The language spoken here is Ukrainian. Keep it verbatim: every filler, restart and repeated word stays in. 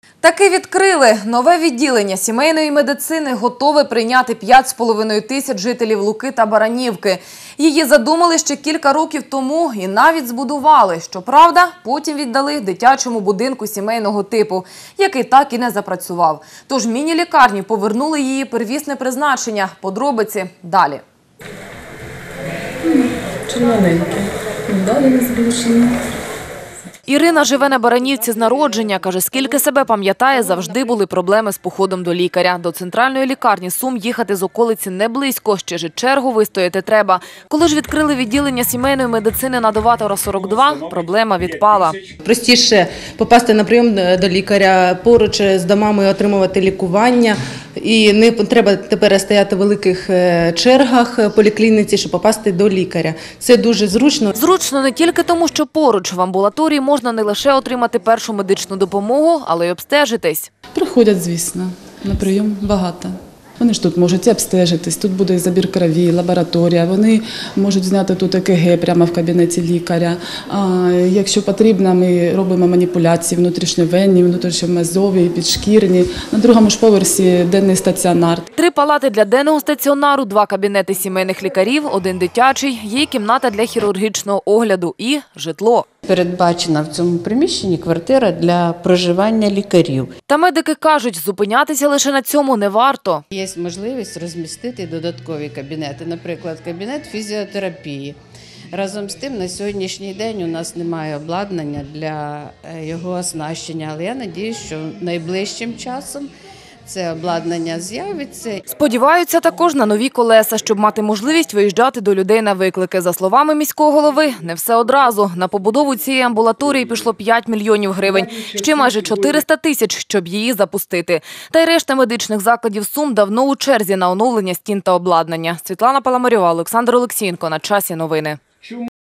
Таки відкрили. Нове відділення сімейної медицини готове прийняти п'ять з половиною тисяч жителів Луки та Баранівки. Її задумали ще кілька років тому і навіть збудували. Щоправда, потім віддали дитячому будинку сімейного типу, який так і не запрацював. Тож міні-лікарні повернули її первісне призначення. Подробиці далі. Червоненьке. Далі не збільшено. Ірина живе на Баранівці з народження. Каже, скільки себе пам'ятає, завжди були проблеми з походом до лікаря. До центральної лікарні Сум їхати з околиці не близько, ще ж чергу вистояти треба. Коли ж відкрили відділення сімейної медицини на Доватора сорок два, проблема відпала. Простіше попасти на прийом до лікаря, поруч з домами отримувати лікування. І не треба тепер стояти в великих чергах в поліклініці, щоб попасти до лікаря. Це дуже зручно. Зручно не тільки тому, що поруч в амбулаторії можна не лише отримати першу медичну допомогу, але й обстежитись. Приходять, звісно, на прийом багато. Вони ж тут можуть і обстежитись, тут буде забір крові, лабораторія, вони можуть зняти тут ЕКГ прямо в кабінеті лікаря. А якщо потрібно, ми робимо маніпуляції внутрішньовенні, внутрішньомазові, підшкірні. На другому ж поверсі денний стаціонар. Три палати для денного стаціонару, два кабінети сімейних лікарів, один дитячий, є й кімната для хірургічного огляду і житло. Передбачена в цьому приміщенні квартира для проживання лікарів. Та медики кажуть, зупинятися лише на цьому не варто. Є можливість розмістити додаткові кабінети, наприклад, кабінет фізіотерапії. Разом з тим, на сьогоднішній день у нас немає обладнання для його оснащення, але я сподіваюся, що найближчим часом це обладнання з'явиться. Сподіваються також на нові колеса, щоб мати можливість виїжджати до людей на виклики. За словами міського голови, не все одразу. На побудову цієї амбулаторії пішло п'ять мільйонів гривень. Ще майже чотириста тисяч, щоб її запустити. Та й решта медичних закладів Сум давно у черзі на оновлення стін та обладнання. Світлана Паламарьова, Олександр Олексієнко. На часі новини.